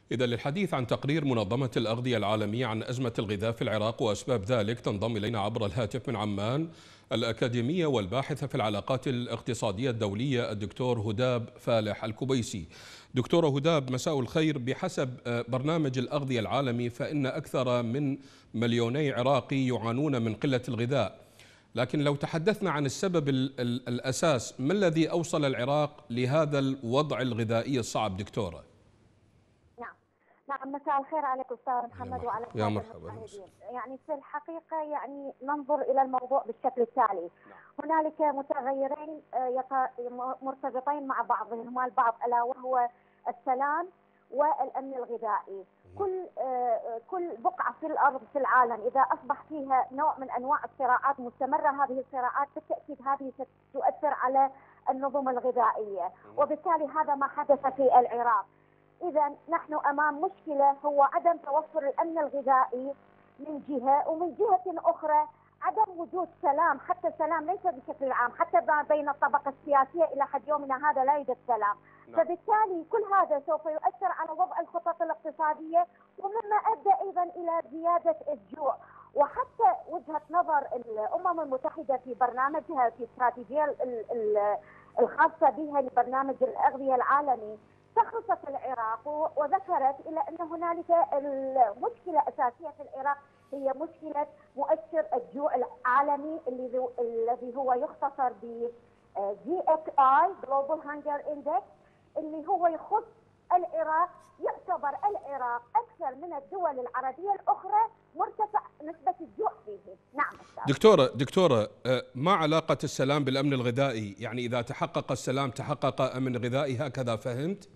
إذا للحديث عن تقرير منظمة الأغذية العالمية عن أزمة الغذاء في العراق وأسباب ذلك، تنضم إلينا عبر الهاتف من عمان الأكاديمية والباحثة في العلاقات الاقتصادية الدولية الدكتور هداب فالح الكبيسي. دكتورة هداب، مساء الخير. بحسب برنامج الأغذية العالمي فإن أكثر من 2 مليون عراقي يعانون من قلة الغذاء، لكن لو تحدثنا عن السبب الأساس، ما الذي أوصل العراق لهذا الوضع الغذائي الصعب دكتورة؟ نعم، مساء الخير عليك أستاذ محمد وعلى يا السادة مرحبا. المشاهدين. يعني في الحقيقة ننظر إلى الموضوع بالشكل التالي. هنالك متغيرين مرتبطين مع بعضهما البعض، ألا وهو السلام والأمن الغذائي. كل بقعة في الأرض في العالم إذا أصبح فيها نوع من أنواع الصراعات مستمرة، هذه الصراعات بالتأكيد هذه ستؤثر على النظم الغذائية، وبالتالي هذا ما حدث في العراق. إذا نحن أمام مشكلة هو عدم توفر الأمن الغذائي من جهة، ومن جهة أخرى عدم وجود سلام، حتى السلام ليس بشكل عام، حتى بين الطبقة السياسية إلى حد يومنا هذا لا يوجد سلام. فبالتالي كل هذا سوف يؤثر على وضع الخطط الاقتصادية، ومما أدى أيضا إلى زيادة الجوع. وحتى وجهة نظر الأمم المتحدة في برنامجها في استراتيجية الخاصة بها لبرنامج الأغذية العالمي شخصت العراق وذكرت إلى أن هنالك المشكلة أساسية في العراق هي مشكلة مؤشر الجوع العالمي الذي هو يختصر ب GHI Global Hunger Index، اللي هو يخص العراق. يعتبر العراق أكثر من الدول العربية الأخرى مرتفع نسبة الجوع فيه. نعم دكتورة، ما علاقة السلام بالأمن الغذائي؟ يعني إذا تحقق السلام تحقق أمن غذائي، هكذا فهمت؟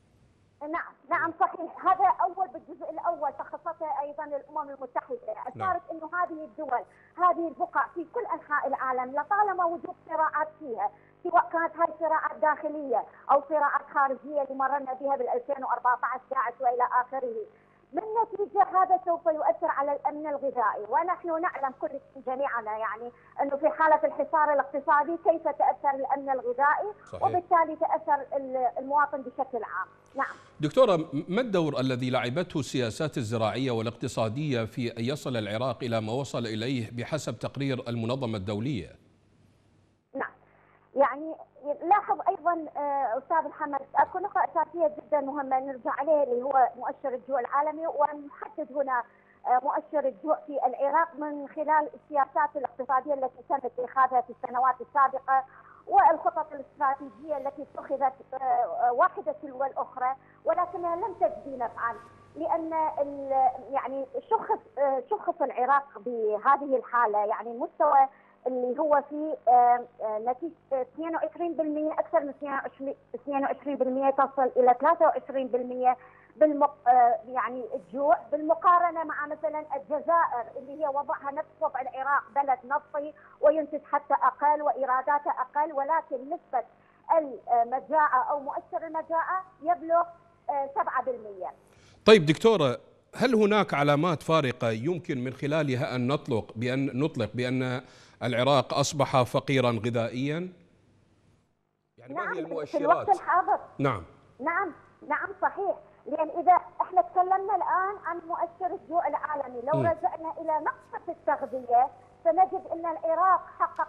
نعم صحيح، هذا أول بالجزء الأول تخصصه أيضا الأمم المتحدة. أشارت أنه هذه الدول، هذه البقع في كل أنحاء العالم لطالما وجود صراعات فيها، سواء كانت هاي صراعات داخلية أو صراعات خارجية اللي مررنا بها بال 2014 داعش وإلى آخره. من نتيجة هذا سوف يؤثر على الأمن الغذائي، ونحن نعلم كل جميعنا يعني أنه في حالة الحصار الاقتصادي كيف تأثر الأمن الغذائي. صحيح. وبالتالي تأثر المواطن بشكل عام. نعم دكتورة، ما الدور الذي لعبته السياسات الزراعية والاقتصادية في أن يصل العراق إلى ما وصل إليه بحسب تقرير المنظمة الدولية؟ نعم، يعني لاحظ ايضا استاذ محمد اكو نقطه اساسيه جدا مهمه نرجع عليها اللي هو مؤشر الجوع العالمي، ونحدد هنا مؤشر الجوع في العراق من خلال السياسات الاقتصاديه التي تم اتخاذها في السنوات السابقه والخطط الاستراتيجيه التي اتخذت واحده تلو الاخرى، ولكنها لم تجدي نفعا، لان يعني شخص العراق بهذه الحاله. يعني المستوى اللي هو في نتيجة 22%، أكثر من 22% تصل إلى 23% يعني الجوع، بالمقارنة مع مثلا الجزائر اللي هي وضعها نفس وضع العراق، بلد نفطي وينتج حتى أقل وإيراداته أقل، ولكن نسبة المجاعة أو مؤشر المجاعة يبلغ 7%. طيب دكتورة، هل هناك علامات فارقة يمكن من خلالها أن نطلق بأن العراق أصبح فقيرا غذائيا؟ يعني نعم، ما هي المؤشرات؟ في الوقت الحاضر. نعم صحيح، لأن إذا احنا تكلمنا الآن عن مؤشر الجوع العالمي، لو رجعنا إلى نقطة التغذية سنجد أن العراق حقق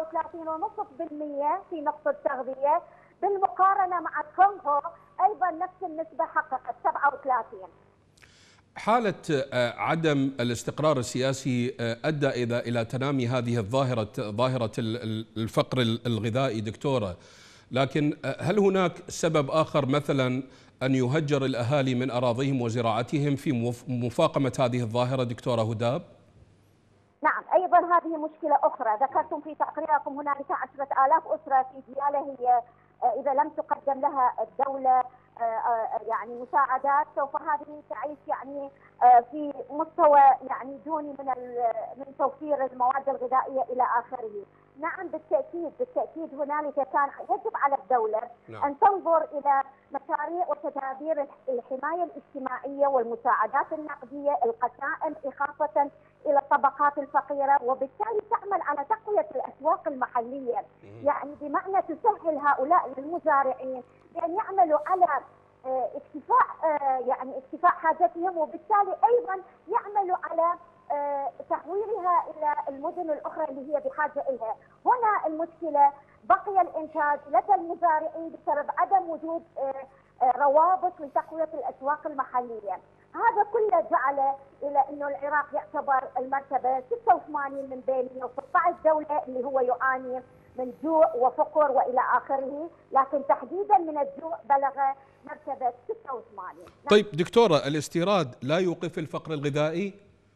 37.5% في نقطة التغذية، بالمقارنة مع الكونغو أيضا نفس النسبة حققت 37. حالة عدم الاستقرار السياسي أدى إلى تنامي هذه ظاهرة الفقر الغذائي دكتورة، لكن هل هناك سبب آخر، مثلا أن يهجر الأهالي من أراضيهم وزراعتهم في مفاقمة هذه الظاهرة دكتورة هداب؟ نعم، أيضا هذه مشكلة أخرى. ذكرتم في تقريركم هنالك 10,000 أسرة في ديالى هي إذا لم تقدم لها الدولة يعني مساعدات سوف هذه تعيش يعني في مستوى يعني دوني من توفير المواد الغذائية إلى آخره. نعم بالتأكيد هنالك كان يجب على الدولة أن تنظر إلى مشاريع وتدابير الحماية الاجتماعية والمساعدات النقدية القسائم خاصة إلى الطبقات الفقيرة، وبالتالي تعمل على تقوية الأسواق المحلية، يعني بمعنى تسهل هؤلاء المزارعين بأن يعملوا على اكتفاء يعني اكتفاء حاجتهم، وبالتالي ايضا يعملوا على تحويلها الى المدن الاخرى اللي هي بحاجه اليها. هنا المشكله بقي الانتاج لدى المزارعين بسبب عدم وجود روابط لتقويه الاسواق المحليه. هذا كله جعل الى انه العراق يعتبر المرتبه 86 من بين 116 دوله اللي هو يعاني من جوع وفقر والى اخره، لكن تحديدا من الجوع بلغ مرتبه 86. طيب دكتوره، الاستيراد لا يوقف الفقر الغذائي؟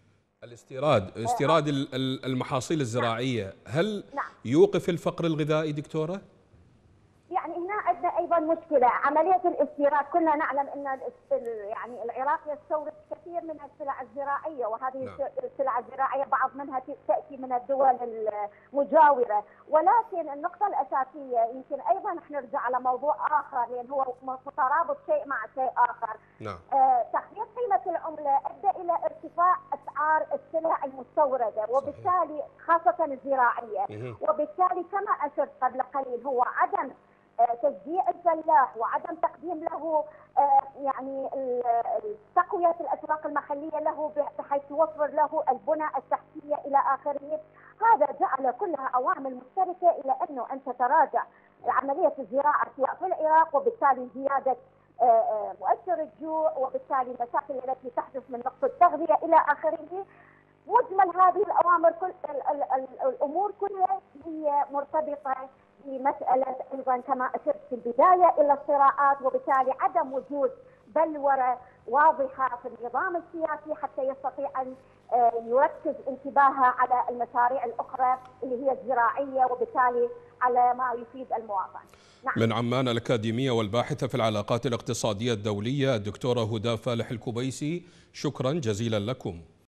استيراد المحاصيل الزراعيه هل يوقف الفقر الغذائي دكتوره؟ يعني هنا عندنا ايضا مشكله، عمليه الاستيراد كلنا نعلم ان يعني العراق يستورد كثير من السلع الزراعيه، وهذه السلع الزراعيه بعض منها تاتي من الدول المجاوره، ولكن النقطه الاساسيه يمكن ايضا نحن نرجع على موضوع اخر لان هو مترابط شيء مع شيء اخر. تخفيض قيمه العمله ادى الى ارتفاع اسعار السلع المستورده، وبالتالي خاصه الزراعيه، وبالتالي كما اشرت قبل قليل هو عدم تشجيع الفلاح وعدم تقديم له يعني تقوية الأسواق المحلية له بحيث توفر له البنى التحتية إلى آخره. هذا جعل كلها عوامل مشتركة إلى أنه أن تتراجع عملية الزراعة سواء في العراق، وبالتالي زيادة مؤشر الجوع، وبالتالي المشاكل التي تحدث من نقص التغذية إلى آخره. مجمل هذه الأمور كلها هي مرتبطة بمسألة أيضا كما أشرت في البداية إلى الصراعات، وبالتالي عدم وجود بلورة واضحة في النظام السياسي حتى يستطيع أن يركز انتباهه على المشاريع الأخرى اللي هي الزراعية، وبالتالي على ما يفيد المواطن. من عمان الأكاديمية والباحثة في العلاقات الاقتصادية الدولية الدكتورة هدى فالح الكبيسي، شكرا جزيلا لكم.